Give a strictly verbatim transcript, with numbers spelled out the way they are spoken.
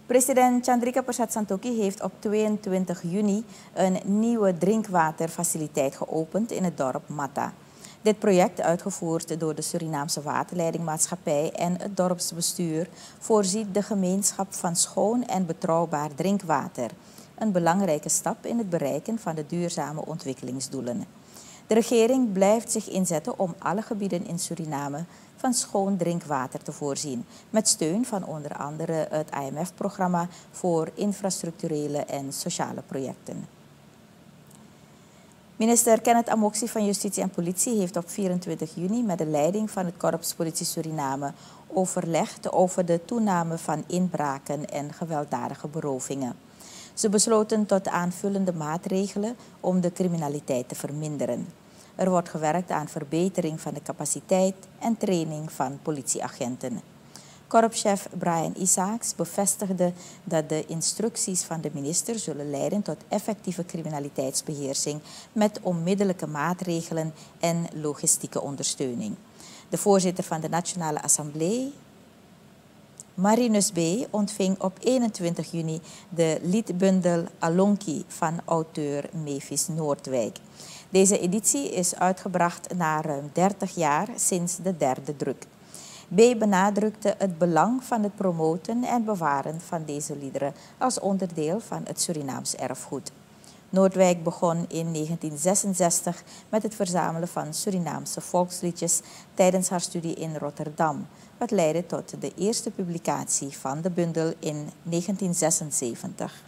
President Chandrika Persat Santokhi heeft op tweeëntwintig juni een nieuwe drinkwaterfaciliteit geopend in het dorp Mata. Dit project, uitgevoerd door de Surinaamse Waterleidingmaatschappij en het dorpsbestuur, voorziet de gemeenschap van schoon en betrouwbaar drinkwater. Een belangrijke stap in het bereiken van de duurzame ontwikkelingsdoelen. De regering blijft zich inzetten om alle gebieden in Suriname van schoon drinkwater te voorzien, met steun van onder andere het I M F-programma voor infrastructurele en sociale projecten. Minister Kenneth Amoxie van Justitie en Politie heeft op vierentwintig juni met de leiding van het Korps Politie Suriname overlegd over de toename van inbraken en gewelddadige berovingen. Ze besloten tot aanvullende maatregelen om de criminaliteit te verminderen. Er wordt gewerkt aan verbetering van de capaciteit en training van politieagenten. Korpschef Brian Isaacs bevestigde dat de instructies van de minister zullen leiden tot effectieve criminaliteitsbeheersing met onmiddellijke maatregelen en logistieke ondersteuning. De voorzitter van de Nationale Assemblée, Marinus B., ontving op eenentwintig juni de liedbundel Alonki van auteur Mavis Noordwijk. Deze editie is uitgebracht na ruim dertig jaar sinds de derde druk. B. benadrukte het belang van het promoten en bewaren van deze liederen als onderdeel van het Surinaams erfgoed. Noordwijk begon in negentien zesenzestig met het verzamelen van Surinaamse volksliedjes tijdens haar studie in Rotterdam, wat leidde tot de eerste publicatie van de bundel in negentien zesenzeventig.